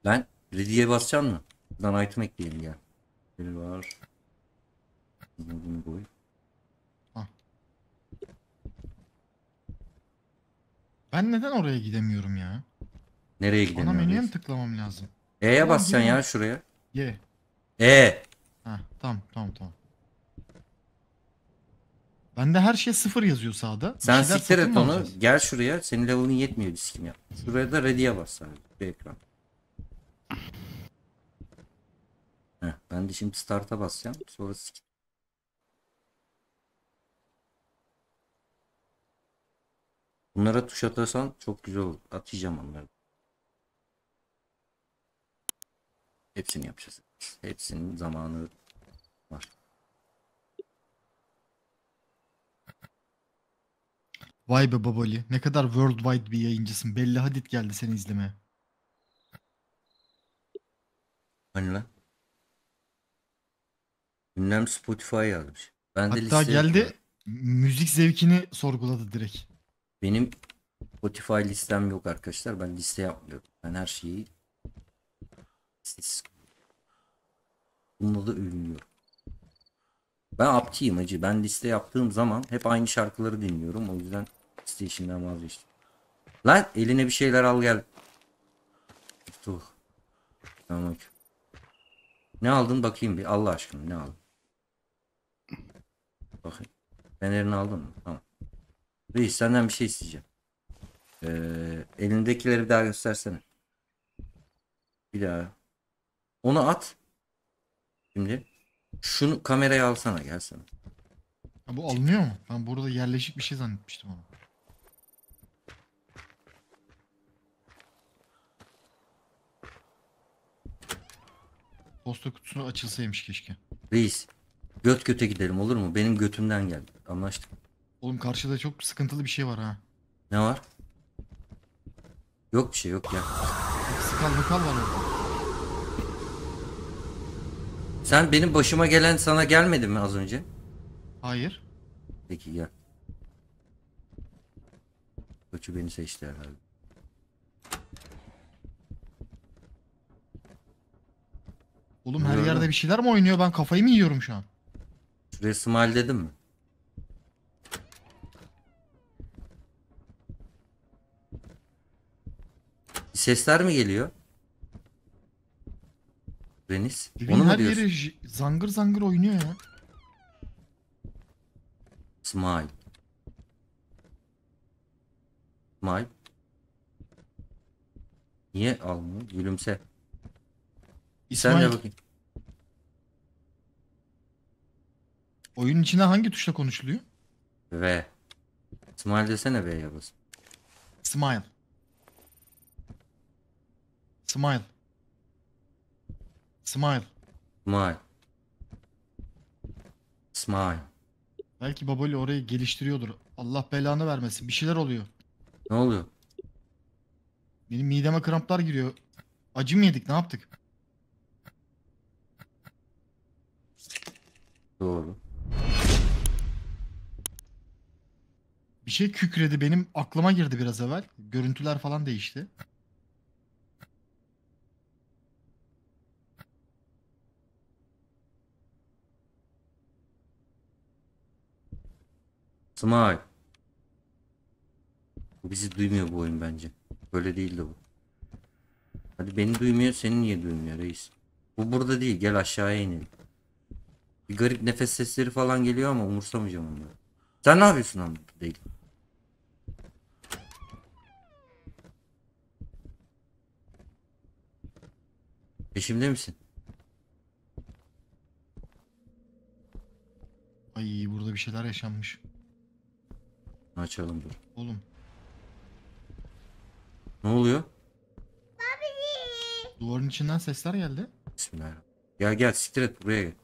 Ben ready'ye basacaksın mı? Buradan item ekleyelim gel. Biri var. Bunu koy. Ah. Ben neden oraya gidemiyorum ya? Nereye Ana gidemiyorum menüye mi reis? tıklamam lazım? E'ye Tamam basacaksın geliyorum. ya şuraya. Ye. E. Ha tamam. Bende her şey sıfır yazıyor sağda. Bir Sen şeyler siktir satın et mı onu. alacağız? Gel şuraya. Senin level'ın yetmiyor diskim yap. Şuraya da ready'ye bas sadece. Bir ekran. Heh, ben de şimdi start'a basacağım. Sonra sik. Bunlara tuş atarsan çok güzel olur. Atacağım onları. Hepsini yapacağız. Hepsinin zamanı var. Vay be Babali. Ne kadar worldwide bir yayıncısın. Belli Hadid geldi seni izlemeye. Hani lan? Ünlem Spotify yazmış. Ben de Hatta liste yok ya. geldi müzik zevkini sorguladı direkt. Benim Spotify listem yok arkadaşlar. Ben liste yapmıyorum. Ben her şeyi listesiz. Bununla da övünüyorum. Ben aptiyim acı. Ben liste yaptığım zaman hep aynı şarkıları dinliyorum. O yüzden liste işinden vazgeçtim. Lan eline bir şeyler al gel. Tuh. Tamam. Ne aldın bakayım bir Allah aşkına ne aldın? Bakayım. Fenerini aldın mı? Tamam. Reis senden bir şey isteyeceğim. Elindekileri bir daha göstersene. Bir daha. Onu at. Şimdi. Şunu kameraya alsana gelsene. Ha, bu alınıyor mu? Ben burada yerleşik bir şey zannetmiştim onu. Posta kutusu açılsaymış keşke. Reis. Göt göte gidelim olur mu? Benim götümden geldi. Anlaştık. Oğlum karşıda çok sıkıntılı bir şey var ha. Ne var? Yok bir şey yok ya. Skal bakal var orada. Sen benim başıma gelen sana gelmedi mi az önce? Hayır. Peki gel. Koçu beni seçti herhalde. Oğlum her Gördün yerde mü? bir şeyler mi oynuyor? Ben kafayı mı yiyorum şu an? Şuraya smile dedim mi? Sesler mi geliyor? Renis. Evin Onu mu her diyorsun? yeri zangır zangır oynuyor ya. Smile. Smile. Niye almıyor? Gülümse. Sen de İsmail, bakayım. oyunun içinde hangi tuşla konuşuluyor? V. Smile desene V'ye bas. Smile. Smile. Smile. Smile. Smile. Belki Baboli orayı geliştiriyordur. Allah belanı vermesin. Bir şeyler oluyor. Ne oluyor? Benim mideme kramplar giriyor. Acı mı yedik? Ne yaptık? Doğru. Bir şey kükredi. Benim aklıma girdi biraz evvel. Görüntüler falan değişti. Smile. Bu bizi duymuyor bu oyun bence. Böyle değildi bu. Hadi beni duymuyor, seni niye duymuyor reis? Bu burada değil, gel aşağıya inelim. Bir garip nefes sesleri falan geliyor ama umursamayacağım onları. Sen ne yapıyorsun lan burada değil? Peşimde misin? Ay burada bir şeyler yaşanmış. Açalım dur. Oğlum Ne oluyor? duvarın içinden sesler geldi. Bismillahirrahmanirrahim. Gel gel siktir et buraya gel.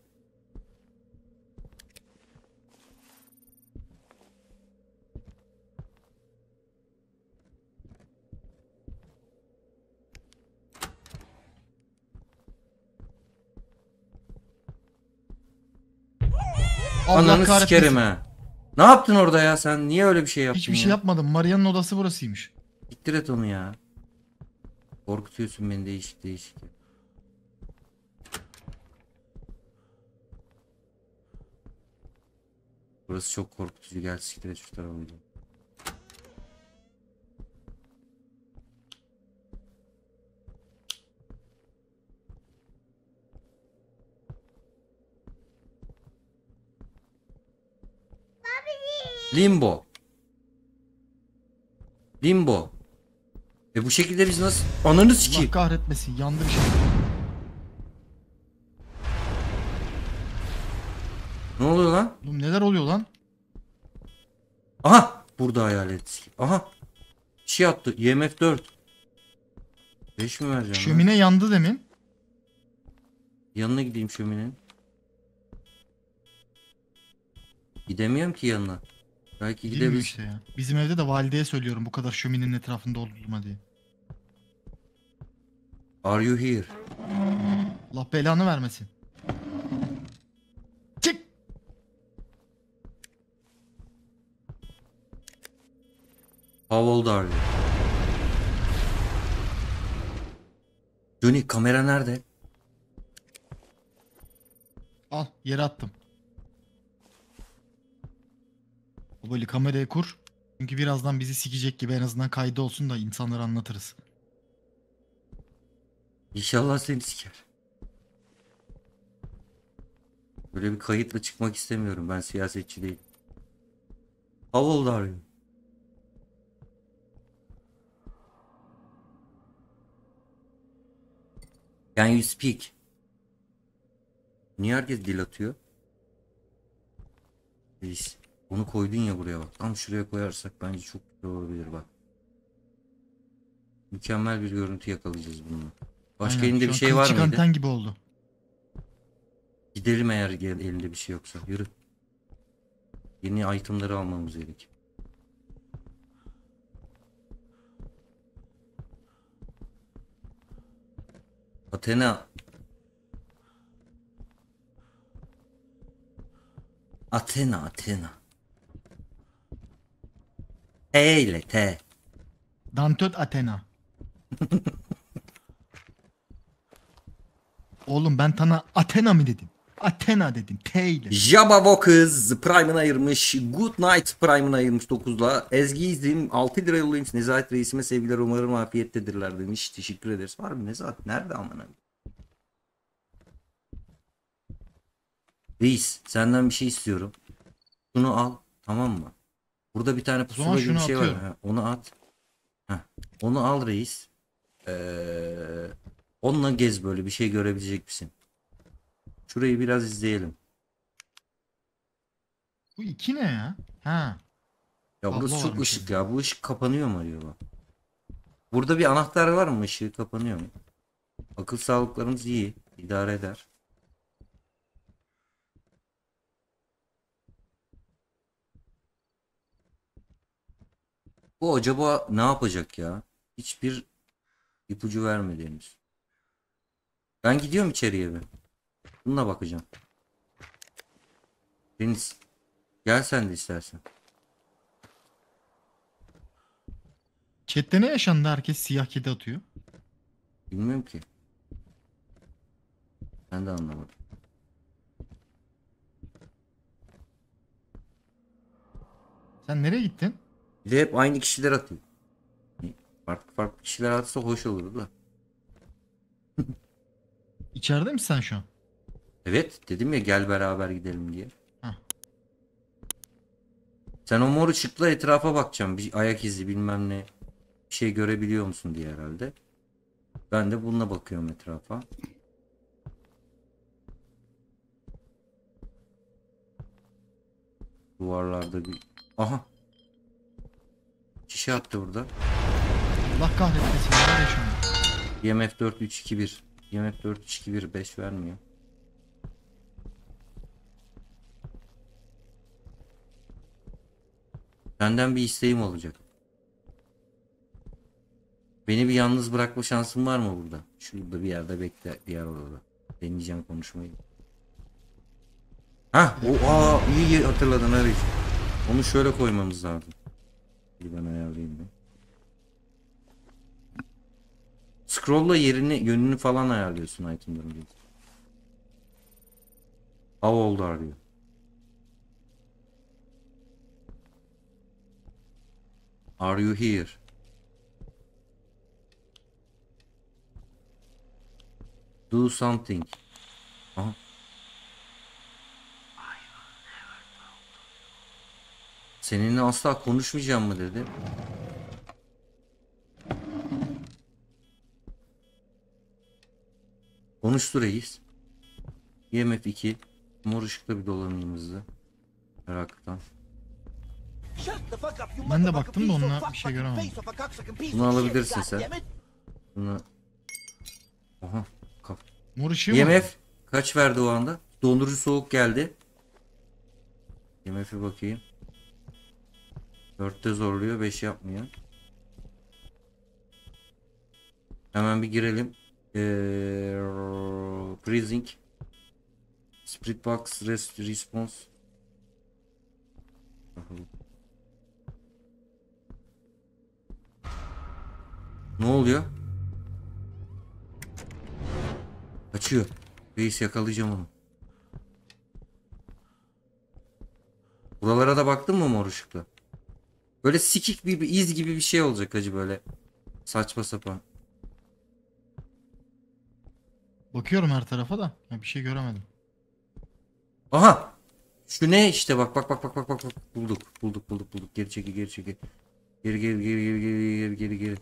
Allah Ananı sikerim kahretmesin. ha. Ne yaptın orada ya sen? Niye öyle bir şey yaptın Hiçbir şey ya? yapmadım. Maria'nın odası burasıymış. Siktir et onu ya. Korkutuyorsun beni değişik değişik. Burası çok korkutucu. Gel siktir et şu tarafa gidelim. Limbo. Limbo. Bu şekilde biz nasıl... Ananı Allah sikeyim. kahretmesin, yandı bir şey. Ne oluyor lan? Oğlum neler oluyor lan? Aha! Burada hayalet sikeyim. Aha! Bir şey attı. IMF 4. 5 mi vereceğim lan? Şömine yandı demin. Yanına gideyim şöminenin. Gidemiyorum ki yanına. Belki Bilmiyor gidebiliriz. işte ya. Bizim evde de valideye söylüyorum bu kadar şöminenin etrafında olma diye. Are you here? Allah belanı vermesin. Çık! How old are you? Johnny kamera nerede? Al, yere attım. O böyle kamerayı kur. Çünkü birazdan bizi sikecek gibi, en azından kaydı olsun da insanlara anlatırız. İnşallah seni siker. Böyle bir kayıtla çıkmak istemiyorum. Ben siyasetçi değilim. How old are you? Can you speak? Niye herkes dil atıyor? Reis, onu koydun ya buraya bak. Tam şuraya koyarsak bence çok güzel olabilir bak. Mükemmel bir görüntü yakalayacağız bununla. Başka Aynen, elinde şu bir an şey var kılçık mıydı? anten gibi oldu. Gidelim eğer elinde bir şey yoksa. Yürü. Yeni itemları almamız gerek. Athena. Athena, Athena. T ile T. Dantöt Athena. Oğlum ben sana Athena mı dedim? Athena dedim. T ile. Jabba kız Prime'ını ayırmış. Good Night Prime'ını ayırmış 9'la. Ezgi İzdim 6 lira yollamış. Nezahat Reisime sevgiler, umarım afiyettedirler demiş. Teşekkür ederiz. Var mı Nezahat? Nerede amına? Reis senden bir şey istiyorum. Şunu al, tamam mı? Burada bir tane pusula zaman gibi bir şunu şey var. atıyorum. Ha, onu at. Heh, onu al reis. Onunla gez, böyle bir şey görebilecek misin? Şurayı biraz izleyelim. Bu iki ne ya? Ha. Ya burası Tablo çok varmış ışık evde. ya. Bu ışık kapanıyor mu acaba? Burada bir anahtar var mı? Işığı kapanıyor mu? Akıl sağlıklarımız iyi. İdare eder. Bu acaba ne yapacak ya? Hiçbir ipucu vermedi henüz. Ben gidiyorum içeriye bir. Bununla bakacağım. Deniz, gel sen de istersen. Chat'te ne yaşandı? Herkes siyah kedi atıyor. Bilmiyorum ki. Ben de anlamadım. Sen nereye gittin? Bir de hep aynı kişiler atıyor. Farklı farklı kişiler atsa hoş olurdu da. İçeride misin sen şu an? Evet, dedim ya gel beraber gidelim diye. Hah. Sen o mor ışıkla etrafa bakacaksın. Bir ayak izi bilmem ne. Bir şey görebiliyor musun diye herhalde. Ben de bununla bakıyorum etrafa. Duvarlarda bir... Aha. Şişe attı burada. Allah kahretmesin. Neler yaşandı? IMF 4321. IMF 4321 5 vermiyor. Senden bir isteğim olacak. Beni bir yalnız bırakma şansın var mı burada? Şurada bir yerde bekle, diğer odada. Deneyeceğim konuşmayı. Ha, iyi hatırladın Arif. Onu şöyle koymamız lazım. Bir ben ayarlayayım bir. Scroll'la yerini, yönünü falan ayarlıyorsun itemların. How old are you? Are you here? Do something. Aha. Seninle asla konuşmayacağım mı dedi. Konuştu reis. IMF 2. Mor ışıkta bir dolanayım hızlı. Meraklıktan. Ben de baktım da onunla bir şey göremedim. Bunu alabilirsin sen. Bunu... Aha. Kap. Mor ışığı mı? IMF kaç verdi o anda? Dondurucu soğuk geldi. IMF'e bakayım. 4'te zorluyor, 5 yapmıyor. Hemen bir girelim. Freezing. Spirit Box Response. Ne oluyor? Kaçıyor. Reis yakalayacağım onu. Buralara da baktın mı mor ışıkla? Böyle sikik bir iz gibi bir şey olacak hacı böyle. Saçma sapan. Bakıyorum her tarafa da ya bir şey göremedim. Aha! Şu ne işte bak. Bulduk. Geri çekil. Geri.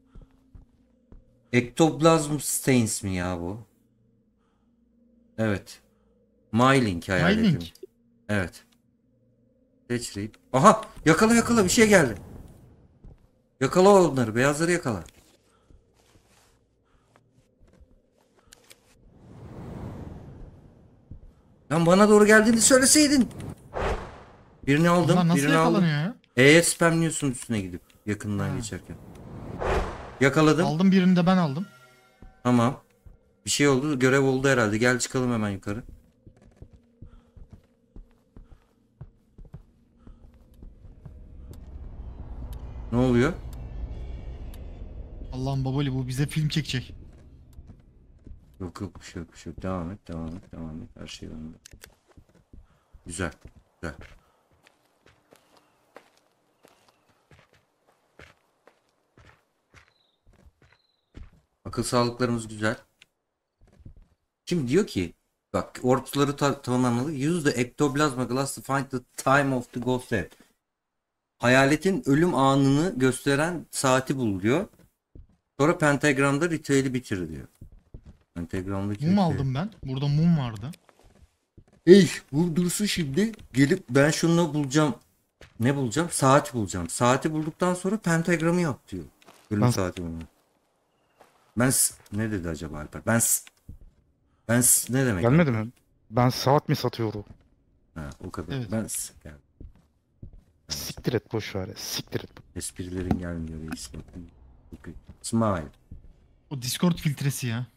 Ektoplasm stains mi ya bu? Evet. Myelin hayaletim. Myelin. Evet. Seç rate. Aha! Yakala bir şey geldi. Yakala onları. Beyazları yakala. Lan bana doğru geldiğini söyleseydin. Birini aldım. Bunlar nasıl Birini aldım. yakalanıyor ya? E'ye spamliyorsun üstüne gidip. Yakından geçerken. Yakaladım. Aldım birini de ben aldım. Tamam. Bir şey oldu. Görev oldu herhalde. Gel çıkalım hemen yukarı. Ne oluyor? Allah'ım babali bu bize film çekecek. Yok bir şey yok. Devam et. Her şey önünde. Güzel. Akıl sağlıklarımız güzel. Şimdi diyor ki bak orbsları tamamlamalı. Use the ectoplasma glass to find the time of the ghost death. Hayaletin ölüm anını gösteren saati bul diyor. Sonra pentagramda ritüeli bitir diyor. Pentagramdaki Mum ritüel. aldım ben. Burada mum vardı. Bu dursun şimdi. Gelip ben şunu bulacağım. Ne bulacağım? Saat bulacağım. Saati bulduktan sonra pentagramı yap diyor. Ölüm saati bunu. Ne dedi acaba Alper? Ne demek? Gelmedi mi? Ben saat mi satıyorum? Ha, o kadar. Evet. Yani Siktir et boş ver. Siktir et. esprilerin gelmiyor reis. Smile. O Discord filtresi ya.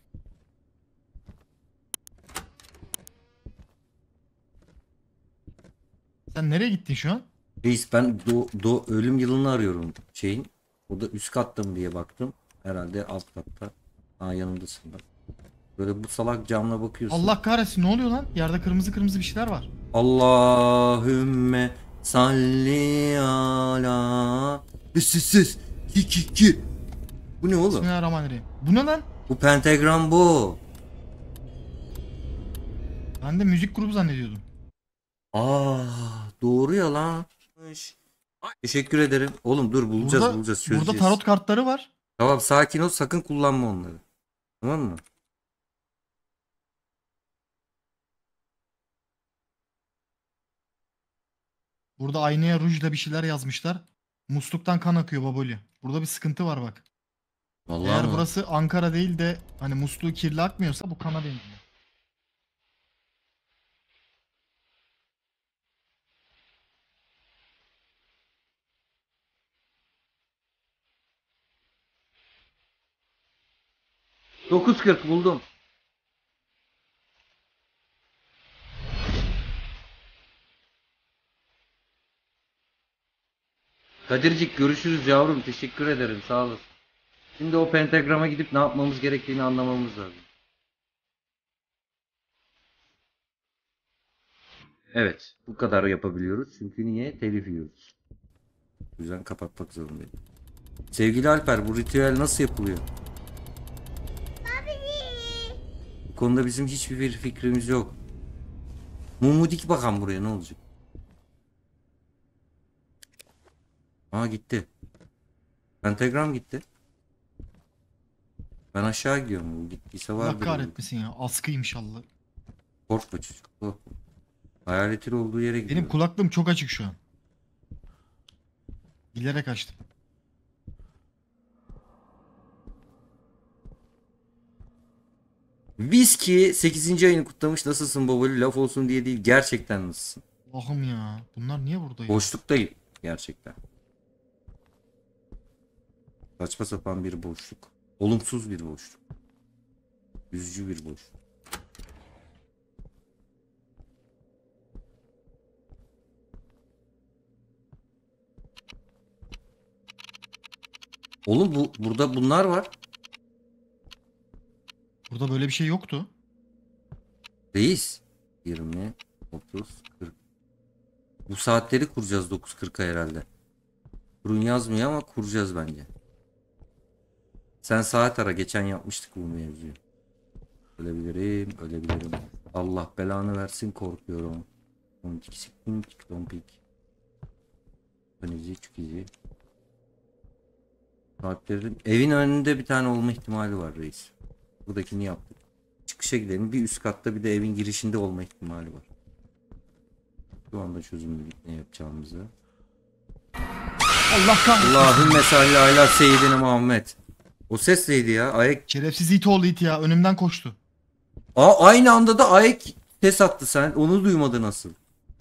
Sen nereye gittin şu an? Reis ben ölüm yılını arıyorum şeyin. O da üst katta mı diye baktım. Herhalde alt katta. Yanındasın bak. Böyle bu salak camla bakıyorsun. Allah kahretsin ne oluyor lan? Yerde kırmızı bir şeyler var. Allahümme salli ala. Siz. Ki. Bu ne oğlum? Bismillahirrahmanirrahim. Bu ne lan? Bu pentagram bu. Ben de müzik grubu zannediyordum. Doğru ya lan. Teşekkür ederim. Oğlum dur bulacağız çözeceğiz. Burada tarot kartları var. Tamam sakin ol sakın kullanma onları. Tamam mı? Burada aynaya rujla bir şeyler yazmışlar. Musluktan kan akıyor baboli. Burada bir sıkıntı var bak. Vallahi Eğer mı? burası Ankara değil de hani musluğu kirli akmıyorsa bu kana benziyor. ...9.40 buldum. Kadircik görüşürüz yavrum. Teşekkür ederim. Sağ olasın. Şimdi o pentagrama gidip ne yapmamız gerektiğini anlamamız lazım. Evet, bu kadar yapabiliyoruz. Çünkü niye? Telif yiyoruz. O yüzden kapatmak zorundayım. Sevgili Alper, bu ritüel nasıl yapılıyor? Bu konuda bizim hiçbir fikrimiz yok. Mumu dik bakalım buraya, ne olacak? Aa, gitti. Pentagram gitti. Ben aşağı gidiyorum. Gittiyse Allah vardır. kahretmesin ya. Askıymış Allah. Korkma çocuk. Korkma. Hayaletin olduğu yere gidiyor. Benim kulaklığım çok açık şu an. Bilerek açtım. Viski 8. ayını kutlamış. Nasılsın babali? Laf olsun diye değil. Gerçekten nasılsın? Allah'ım ya. Bunlar niye burada ya? Boşluktayım. Gerçekten. Saçma sapan bir boşluk. Olumsuz bir boşluk. Üzücü bir boşluk. Oğlum burada bunlar var. Burada böyle bir şey yoktu. Reis. 20, 30, 40. Bu saatleri kuracağız 9.40'a herhalde. Kurun yazmıyor ama kuracağız bence. Sen saat ara, geçen yapmıştık bu mevzuyu. Ölebilirim, ölebilirim. Allah belanı versin, korkuyorum. Tompik siktik, tompik. Panici, çükici. Saatlerin evin önünde bir tane olma ihtimali var reis. Buradakini yaptık. Çıkışa gidelim. Bir üst katta bir de evin girişinde olma ihtimali var. Şu anda çözümledik ne yapacağımızı. Allah kahretsin. Allahümme salli ala seyyidine Muhammed. O ses neydi ya? Ayak. Şerefsiz it oğlu it ya. Önümden koştu. Aynı anda da ayak ses attı sen. Onu duymadı nasıl?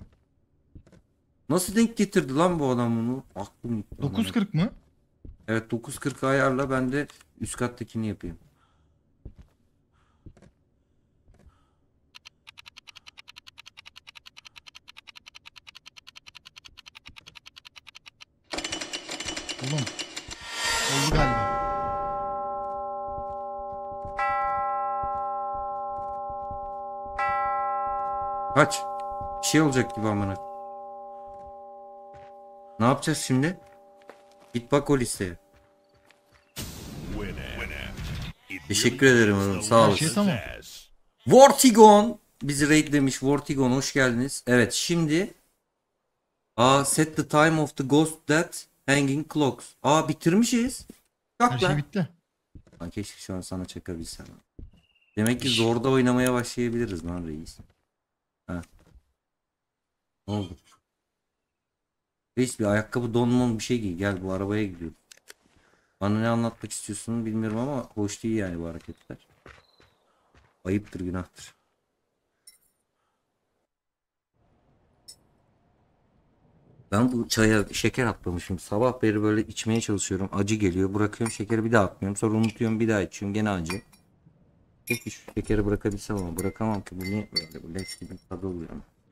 Nasıl denk getirdi lan bu adam bunu? Aklım gitti. 9.40 mı? Evet, 9.40 ayarla, ben de üst kattakini yapayım. Oğlum. Oldu galiba. Kaç. Bir şey olacak gibi amına. Ne yapacağız şimdi? Git bak o listeye. Teşekkür ederim oğlum, sağ Her olasın. şey tamam. Vortigon bizi raidlemiş. Vortigon hoş geldiniz. Evet, şimdi set the time of the ghost that hanging clocks. Bitirmişiz. Her Bak şey lan. bitti. Lan keşke şu an sana çakabilsem. Demek ki zorda oynamaya başlayabiliriz lan reis. Ha. Ne oldu? Reis, bir ayakkabı, donmam bir şey giy. Gel, bu arabaya gidiyoruz. Bana ne anlatmak istiyorsun bilmiyorum ama hoş değil yani bu hareketler. Ayıptır, günahtır. Ben bu çaya şeker atlamışım. Sabah beri böyle içmeye çalışıyorum. Acı geliyor. Bırakıyorum şekeri, bir daha atmıyorum. Sonra unutuyorum, bir daha içiyorum. Gene acı. Peki şu şekeri bırakabilsem ama bırakamam ki. Bu niye böyle? Bu leş gibi tadı oluyor.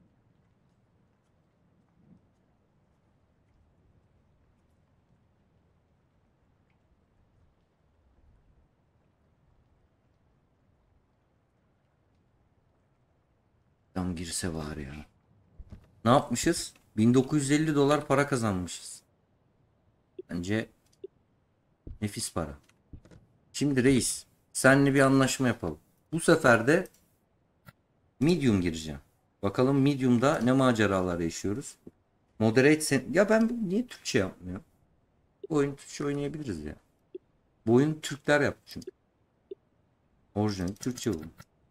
Tam girse var ya. Ne yapmışız? 1950 dolar para kazanmışız. Bence nefis para. Şimdi reis, seninle bir anlaşma yapalım. Bu sefer de medium gireceğim. Bakalım medium'da ne maceralar yaşıyoruz. Moderate sen... Ya ben niye Türkçe yapmıyorum? Bu oyunu Türkçe oynayabiliriz ya. Bu oyunu Türkler yaptı çünkü. Orijinal Türkçe bu.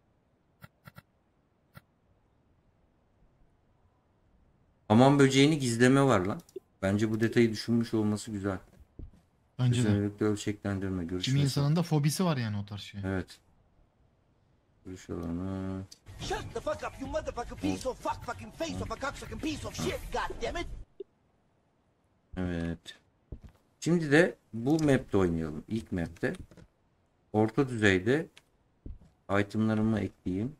Hamam böceğini gizleme var lan. Bence bu detayı düşünmüş olması güzel. Bence de. Özellikle ölçeklendirme. Kimi Görüşme. insanın da fobisi var yani o tarz şey. Evet. Görüş alanı. Shut the fuck up, you motherfucking piece of fucking face of a cocksucking piece of shit, goddammit! Evet. Şimdi de bu map'te oynayalım. İlk map'te. Orta düzeyde itemlarımı ekleyeyim.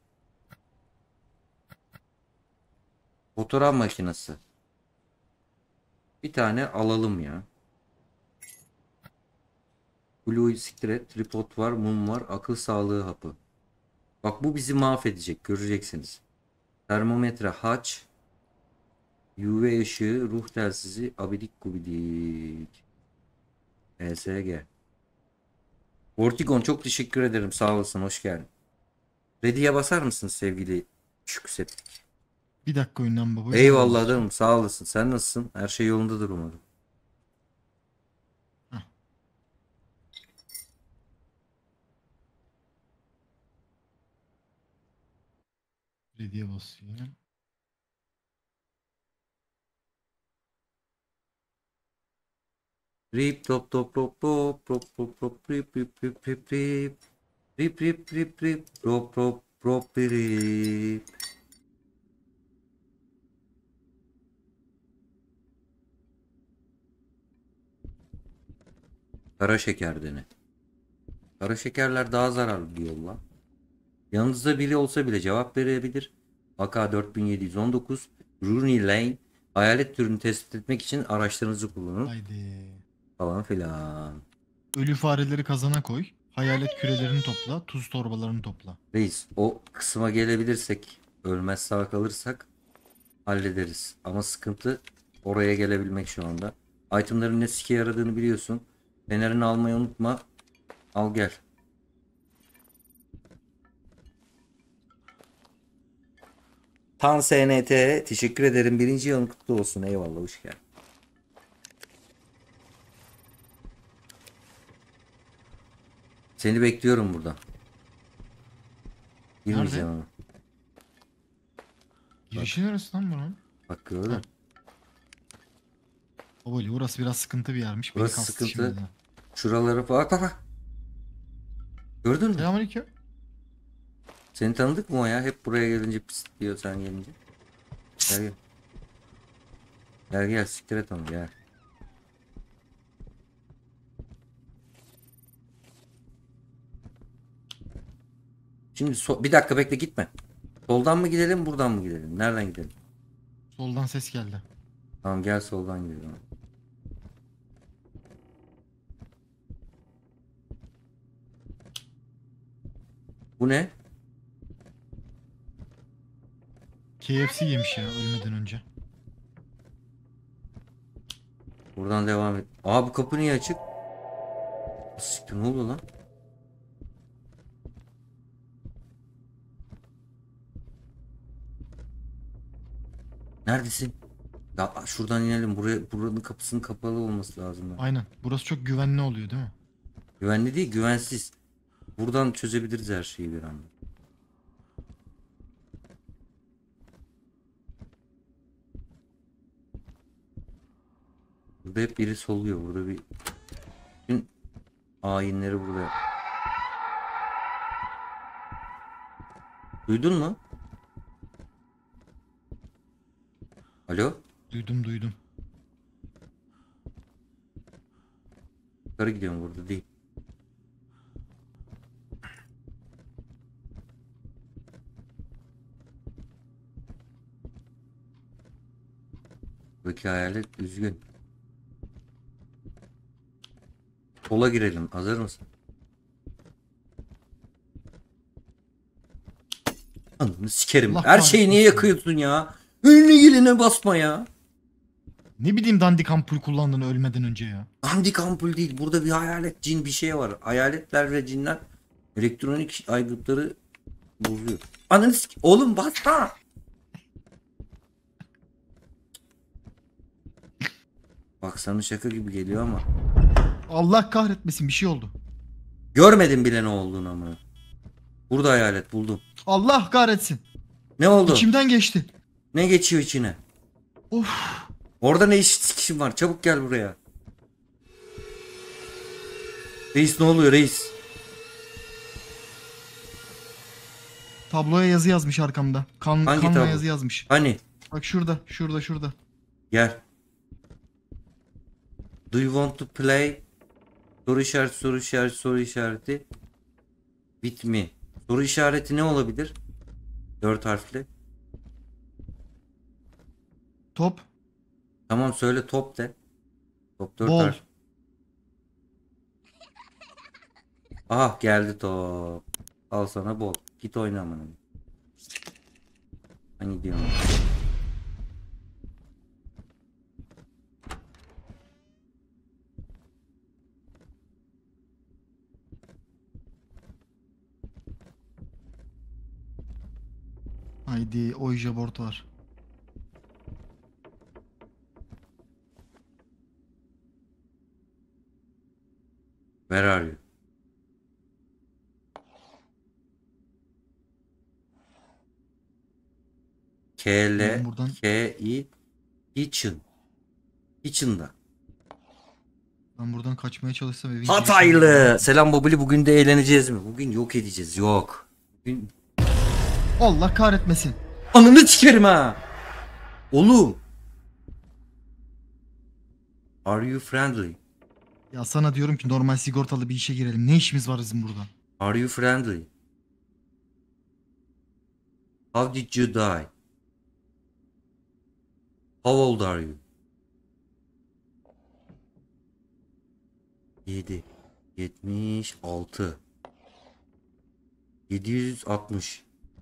Fotoğraf makinesi. Bir tane alalım ya. Blue'yu siktir et. Tripod var, mum var, akıl sağlığı hapı. Bak bu bizi mahvedecek, göreceksiniz. Termometre, haç, UV ışığı, ruh telsizi, abidik gubidik. ESG. Vortigon çok teşekkür ederim, sağ olasın, hoş geldin. Ready'ye basar mısın sevgili Şükseptik? Bir dakika oyundan baba. Eyvallah adamım, sağ olasın. Sen nasılsın? Her şey yolundadır umarım. Heh. Ready'ye basıyorum. Rip top top top top top top top rip rip rip rip rip rip rip rip rip rop rop rop rip. Kara şeker dene. Kara şekerler daha zararlı diyorlar. Yanınızda biri olsa bile cevap verebilir. AK 4719 Rooney Lane hayalet türünü tespit etmek için araçlarınızı kullanın Haydi. falan filan. Ölü fareleri kazana koy. Hayalet kürelerini topla. Tuz torbalarını topla. Reis o kısma gelebilirsek ölmez sağ kalırsak hallederiz. Ama sıkıntı oraya gelebilmek şu anda. Itemların ne sike yaradığını biliyorsun. Fenerini almayı unutma. Al gel. Tan SNT teşekkür ederim. Birinci yılın kutlu olsun. Eyvallah hoş geldin. Seni bekliyorum burada. Girmeyeceğim Nerede? ama. Girişi neresi lan bunun? Bak gördün. Ha. Babali burası biraz sıkıntı bir yermiş. Beni Burası kastı sıkıntı. şimdi de. Şuralara bak bak bak. Gördün mü? Selamünaleyküm. Seni tanıdık mı o ya? Hep buraya gelince pis diyor sen gelince. Gel gel. Gel gel siktir et onu gel. Şimdi bir dakika bekle gitme. Soldan mı gidelim buradan mı gidelim? Nereden gidelim? Soldan ses geldi. Tamam gel soldan gidelim. Bu ne? KFC yemiş ya ölmeden önce. Buradan devam et. Aa bu kapı niye açık? Siktir ne oldu lan? Neredesin? Ya şuradan inelim. Buranın kapısının kapalı olması lazım. Aynen. Burası çok güvenli oluyor değil mi? Güvenli değil, güvensiz. Buradan çözebiliriz her şeyi bir anda. Burada hep biri soluyor. Burada bir bütün ayinleri burada. Duydun mu? Alo? Duydum. Yukarı gidiyorum burada değil. Buradaki hayalet üzgün. Sola girelim. Hazır mısın? Ananı sikerim. Allah Her şeyi niye kahretmesin. yakıyorsun ya? Önüne gelene basma ya. Ne bileyim dandik ampul kullandığını ölmeden önce ya. Dandik ampul değil. Burada bir hayalet, cin bir şey var. Hayaletler ve cinler elektronik aygıtları bozuyor. Ananı oğlum basma. Bak sana şaka gibi geliyor ama. Allah kahretmesin bir şey oldu. Görmedim bile ne olduğunu ama. Burada hayalet buldum. Allah kahretsin. Ne oldu? İçimden geçti. Ne geçiyor içine? Of. Orada ne işin var? Çabuk gel buraya. Reis ne oluyor reis? Tabloya yazı yazmış arkamda. Hangi Kanla tablo? yazı yazmış. Hani? Bak şurada. Gel. Do you want to play? Soru işareti, soru işareti, soru işareti. With me. Soru işareti ne olabilir? 4 harfli. Top. Tamam söyle top de. Top 4 Bol. harf. Ah geldi top. Al sana bol. Git oyna amına. Ben gidiyorum. Haydi Ouija board var. Where are you? Ben buradan- K-L-K-I Kitchen. Kitchen'da. Ben buradan kaçmaya çalışsam evin Hataylı. Selam Bobili, bugün de eğleneceğiz mi? Bugün yok edeceğiz. Yok. Bugün Allah kahretmesin. ananı sikerim ha. Oğlum. Are you friendly? Ya sana diyorum ki normal sigortalı bir işe girelim. Ne işimiz var bizim burada? Are you friendly? How did you die? How old are you? 7 76 760.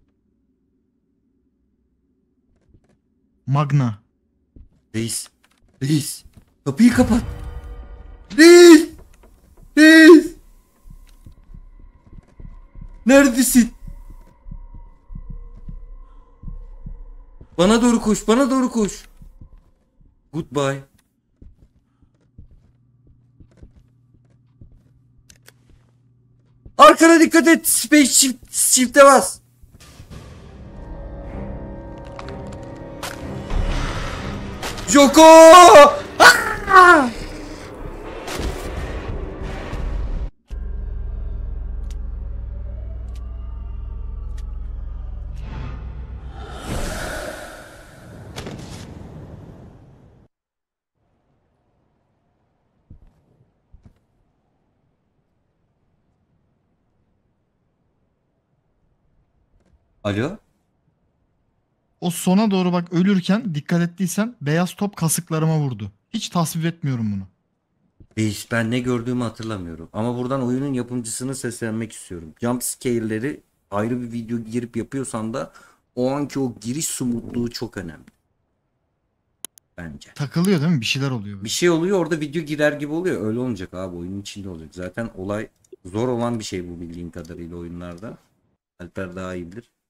Magna. Reis. Reis. Kapıyı kapat. Reis. Reis. Neredesin? Bana doğru koş. Bana doğru koş. Goodbye. Arkana dikkat et. Shift'e bas. Joko! Ah! Alo? O sona doğru bak ölürken dikkat ettiysen beyaz top kasıklarıma vurdu. Hiç tasvip etmiyorum bunu. Reis, ben ne gördüğümü hatırlamıyorum. Ama buradan oyunun yapımcısını seslenmek istiyorum. Jump scare'leri ayrı bir video girip yapıyorsan da o anki o giriş smoothluğu çok önemli. Bence. Takılıyor değil mi? Bir şeyler oluyor. Bir Böyle. şey oluyor, orada video girer gibi oluyor. Öyle olmayacak abi, oyunun içinde olacak. Zaten olay zor olan bir şey bu, bildiğin kadarıyla oyunlarda. Alper daha iyi bilir.